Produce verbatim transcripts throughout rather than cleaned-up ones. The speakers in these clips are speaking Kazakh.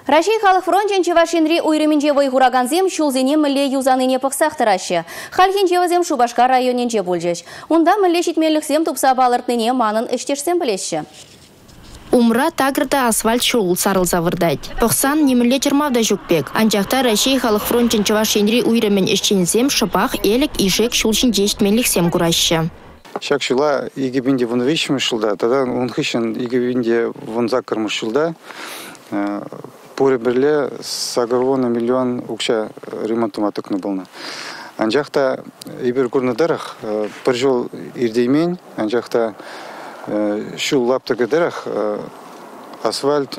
Россия халық фронтен Чевашинри уйрыминже вайгураганзем шулзене міле юзаныне пықсақтырашы. Халхин Чевазем Шубашка районенже бөлжеш. Онда міле шитмеліксем тупса балыртныне манын іштешсем білешші. Умра тагырда асфальт шул сарыл завырдайд. Пықсан неміле жырмавда жүкпек. Анжақта Россия халық фронтен Чевашинри уйрымин ішчензем шыпақ елік ишек шулшин жештмеліксем күрашшы. Шак шула игибинде вон вещим шулда, тогда он хищен игибинде вон закорму шулда. Пуре берле сагарвона миллион укша ремонтума тыкны болна. Анжақта ибер курнадарах пыржол ирдеймен, анжақта шул лаптыгыдарах асфальт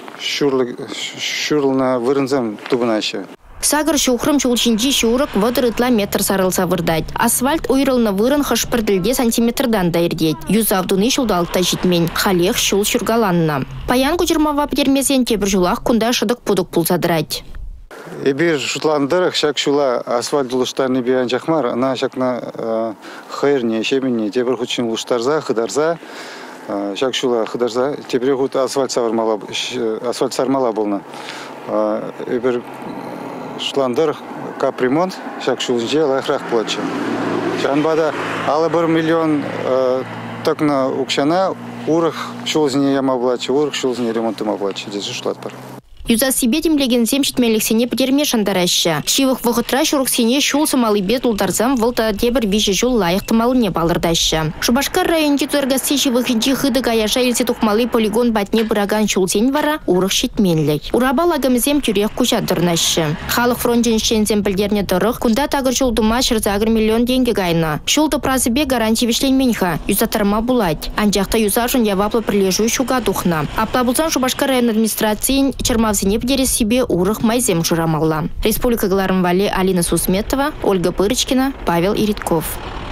шурлна вырынзам тубынашы. Сагыр шухрым шулшинжи шурык вадырытла метр сарылса вырдайд. Асфальт уйрылны вырын хышпырдылде сантиметрдан дайырдейд. Юзавдуны шулдалықта житмен. Халех шул шургаланна. Паян кучырмава птермесен тебір жулақ кунда шыдық пудық пулсадырайд. Эбир шутландырық шак шула асфальт луштарны биян жақмар. Ана шакна хайырне, шеменне, тебір худшин луштарза, хыдарза. Шак шула хыдарза, тебір худ асфальт сармала болна. Эбир Шландыр капремонт, шак шулынже лайхрах плачу. Чанбада алы бір миллион токна укшана, урых шулзіне яма плачу, урых шулзіне ремонтыма плачу. Здесь шлат бар. Юза себе демлеген земшітмеліксене пітерме шандараща. Шивых вғытра шурықсене шул сымалы бет ұлдарзам вылта дебір беші жул лайықтымалыне балырдаща. Шубашкар районде туэргасте шивых инчи хыды гаяша елсе тухмалы полигон батне бұраган шулсен вара урық шетменлік. Ураба лагамызем тюрех кучадырнаща. Халық фронтен шензем білдерне дырық, кунда тагыр шулдыма шырзагыр миллион деньги гайна. Шулды празыбе гарантия вишленменха, юзатарма булать. Анжақта юзажын яваплы прилежу шуга духна. Аплабулзан Шубашкар район администрациян черма Зенепдере себе урых майзем журамалла. Республика Галармвали Алина Сусметова, Ольга Пырочкина, Павел Иритков.